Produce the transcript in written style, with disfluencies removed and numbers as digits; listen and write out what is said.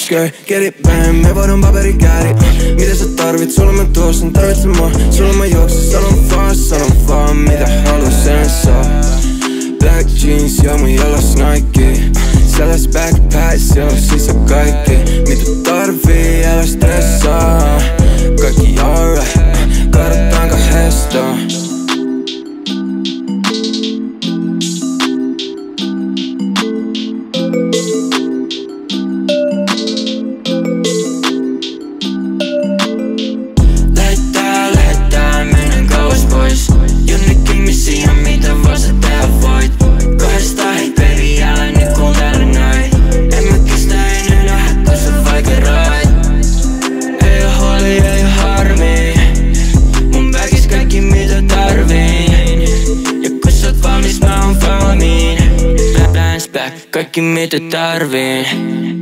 skirt, get it bang, me voidaan paperikääri. Mitä sä tarvit, sulla mä tuossa, tarvitse mua. Sulla mä juoksen, sanon vaan mitä halus, sen saa. Black jeans ja mun jalas Nike. Sellas backpack, siellä on sisä kaikki. Mitä tarvii, älä stressaa. Kaikki alright, katsotaan kahdestaan. Lähetään, mennään kauas pois. Jonnekin missä ihan mitä vaan sä tehdä voit. Kahdestaan hei baby, älä nyt kuuntele noin. En mä kestä enää nähdä, kun sä vaikeroit. Ei oo huoli, ei oo harmi. Mun backis kaikki mitä tarviin. Ja kun sä oot valmis, mä oon valmiin. Plans back, kaikki mitä tarviin.